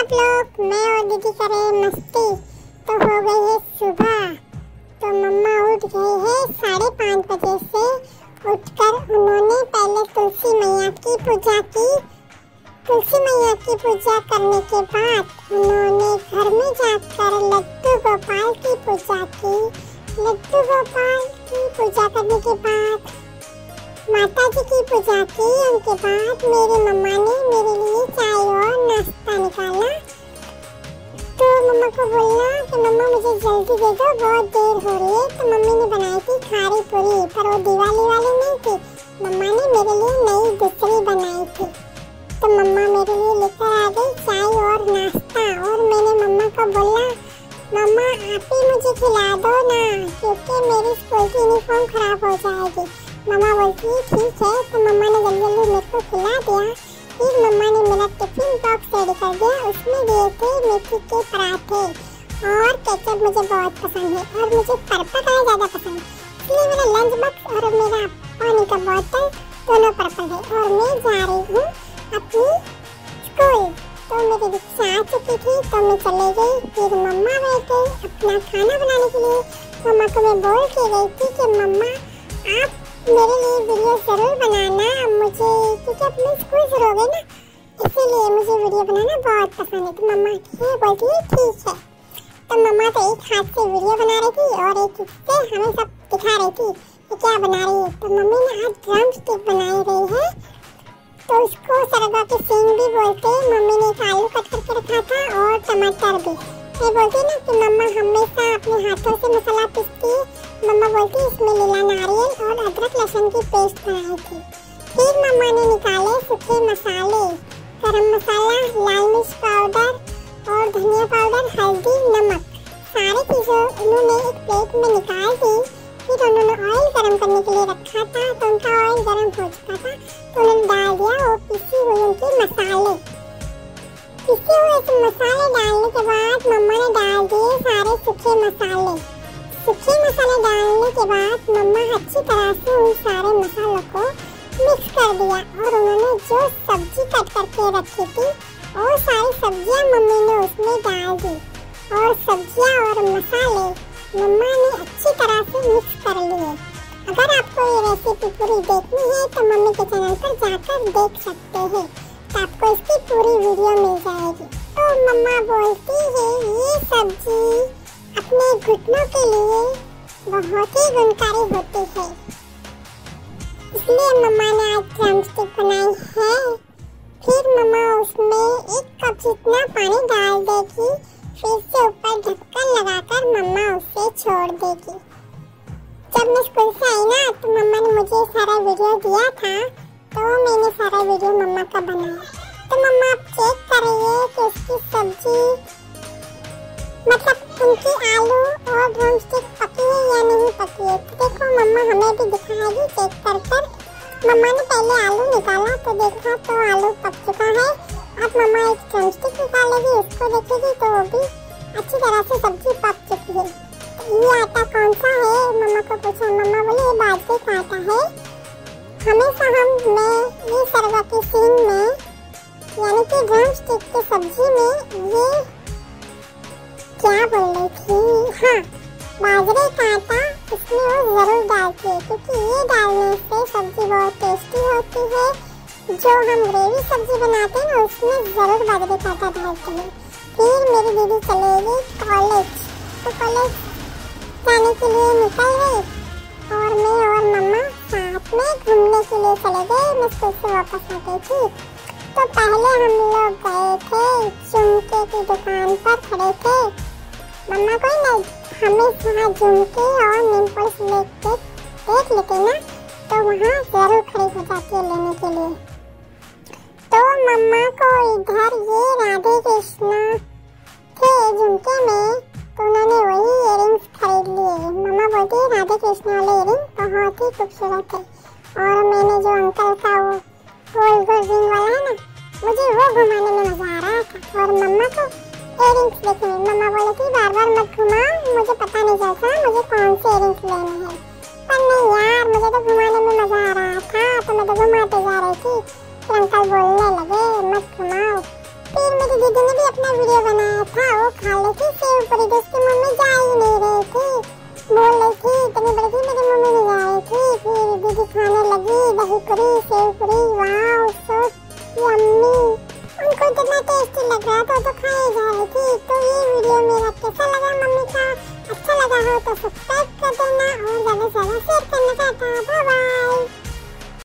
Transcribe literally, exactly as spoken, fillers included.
आप लोग? मैं और दीदी करे मस्ती। तो हो गई है सुबह, तो मम्मा उठ गई है साढ़े पाँच बजे से। उठकर उन्होंने पहले तुलसी मैया की पूजा की। तुलसी मैया की पूजा करने के बाद उन्होंने घर में जाकर लड्डू गोपाल की पूजा की। लड्डू गोपाल की पूजा करने के बाद माता जी की पूजा की। उनके बाद मेरी मम्मा ने मेरे लिए चाय और नाश्ता निकाला। तो मम्मा को बोला कि मम्मा मुझे जल्दी दे दो, बहुत देर हो रही है। तो मम्मी ने बनाई थी खारी पूरी, पर वो दिवाली वाली नहीं थी। मम्मा ने मेरे लिए नई दूसरी बनाई थी। तो मम्मा मेरे लिए लेकर आ गई चाय और नाश्ता। और मैंने मम्मा को बोला, मम्मा आप ही मुझे खिला दो ना, क्योंकि मेरी स्कूल की यूनिफॉर्म खराब हो जाएगी। मम्मा बोलती ठीक है। तो मम्मा ने जल्दी जल्दी मेरे को खिला दिया। फिर मम्मा ने मेरा टिफिन बॉक्स रेडी कर दिया। उसमें दिए थे मेथी के पराठे और केचप मुझे बहुत पसंद है, और मुझे पर्पल कलर ज़्यादा पसंद है, इसलिए मेरा लंच बॉक्स और मेरा पानी का बोतल दोनों पर्पल है। और मैं जा रही हूँ अपनी स्कूल। तो मेरी रिक्शा आ चुकी थी, तो मैं चले गई। फिर मम्मा बैठे अपना खाना बनाने के लिए। मम्मा को मैं बोल के गई थी कि मम्मा आप मेरे लिए वीडियो जरूर बनाना मुझे, क्योंकि अब मैं स्कूल शुरू हो गई ना, इसीलिए मुझे वीडियो बनाना बहुत पसंद है। तो मम्मा ये बोलती है ठीक है। तो मम्मा तो एक हाथ से वीडियो बना रही थी और एक से हमें सब दिखा रही थी कि क्या बना रही है। तो मम्मी ने आज ड्रम स्टिक बनाई रही है, तो उसको सरगा के सींग भी बोलते हैं। मम्मी ने एक आलू कट करके रखा था और टमाटर भी। मैं बोलती ना कि मम्मा हमेशा अपने हाथों से मसाला पीसती है। मम्मा बोलती इसमें लीला नारियल और अदरक लहसुन की पेस्ट बनाई थी। फिर मम्मा ने निकाले सूखे मसाले, गरम मसाला, लाल मिर्च पाउडर और धनिया पाउडर, हल्दी, नमक, सारी चीज़ों उन्होंने एक प्लेट में निकाल दी। फिर उन्होंने ऑयल गरम करने के लिए रखा था, तो उनका ऑयल गरम हो चुका था, तो उन्होंने डाल दिया वो पिसी हुई उनके मसाले। पिसे हुए मसाले डालने के बाद मम्मा ने डाल दिए सारे सूखे मसाले। सूखे मसाले डालने के बाद मम्मा अच्छी तरह से उन सारे मसालों को मिक्स कर दिया। और उन्होंने जो सब्जी कट करके रखी थी वो सारी सब्जियां मम्मी ने उसमें डाल दी। और सब्जियां और मसाले मम्मा ने अच्छी तरह से मिक्स कर लिए। अगर आपको ये रेसिपी पूरी देखनी है तो मम्मी के चैनल पर जाकर देख सकते हैं, तो आपको इसकी पूरी वीडियो मिल जाएगी। तो मम्मा बोलती है ये सब्जी अपने घुटनों के लिए बहुत ही गुणकारी होती है, इसलिए मम्मा ने आज ड्रम स्टिक बनाई है। फिर मम्मा उसमें एक कप जितना पानी डाल देगी, फिर से ऊपर ढक्कन लगाकर मम्मा उसे छोड़ देगी। जब मैं स्कूल से आई ना, तो मम्मा ने मुझे सारा वीडियो दिया था, तो मैंने सारा वीडियो मम्मा का बनाया। तो मम्मा आप चेक कर रही है कि उसकी सब्जी, मतलब उनकी आलू और ड्रम स्टिक पकी है या नहीं पकी है। तो देखो मम्मा हमें भी दिखाएगी चेक कर कर। मम्मा ने पहले आलू निकाला तो देखा तो आलू पक चुका है। अब मम्मा एक ड्रम स्टिक निकालेगी, उसको देखेगी तो वो भी अच्छी तरह से सब्जी पक चुकी है। तो ये आटा कौन सा है, मम्मा को पूछा। मम्मा बोले ये बाजरे का आटा है। हमेशा हम मैं ये सरगा की सींग में यानी कि ड्रम स्टिक की सब्जी में ये क्या बोल रही थी, हाँ बाजरे का आटा इसमें वो जरूर डालती है, क्योंकि ये डालने से सब्जी बहुत टेस्टी होती है। जो हम ग्रेवी सब्जी बनाते हैं ना उसमें जरूर बाजरे का आटा डालते हैं। फिर मेरी दीदी चलेगी कॉलेज, तो कॉलेज जाने के लिए निकल गई और मैं और मम्मा साथ में घूमने के लिए चले गए। मैं स्कूल से वापस आ गई थी। तो पहले हम लोग गए थे झुमके की दुकान पर खड़े थे। मम्मा को नहीं हमेशा झुमके और निम्पल्स लेके देख लेते ना, तो वहाँ जरूर खड़ी हो जाती है लेने के लिए। तो मम्मा को इधर ये राधे कृष्णा थे झुमके में, तो उन्होंने वही इयरिंग्स खरीद लिए। मम्मा बोलती है राधे कृष्णा वाले इयरिंग बहुत ही खूबसूरत है। और मैंने जो अंकल का वो गोल गोल रिंग वाला है ना, मुझे वो घुमाने में मजा आ रहा था। और मम्मा को इयरिंग्स देखने, मम्मा बोली थी बार बार मत घुमाओ, मुझे पता नहीं चलता मुझे कौन से इयरिंग्स लेने हैं। पर नहीं यार, मुझे तो घुमाने में मजा आ रहा था, तो मैं तो घुमाते जा रही थी। फिर अंकल बोलने लगे मत घुमाओ। फिर मेरी दीदी ने भी अपना वीडियो बनाया था वो खा ली थी सेव पूरी, तो उसकी मम्मी जा ही नहीं रही थी, बोल रही थी इतनी बड़ी थी मेरी मम्मी नहीं जा रही थी। फिर दीदी खाने लगी दही पूरी सेव पूरी, वाओ सो यम्मी, उनको इतना टेस्टी लग रहा था तो खाई जा रही थी। तो ये वीडियो मेरा कैसा लगा मम्मी का, अच्छा लगा हो तो सब्सक्राइब कर देना और ज़्यादा से ज़्यादा शेयर करना चाहता। Bye bye.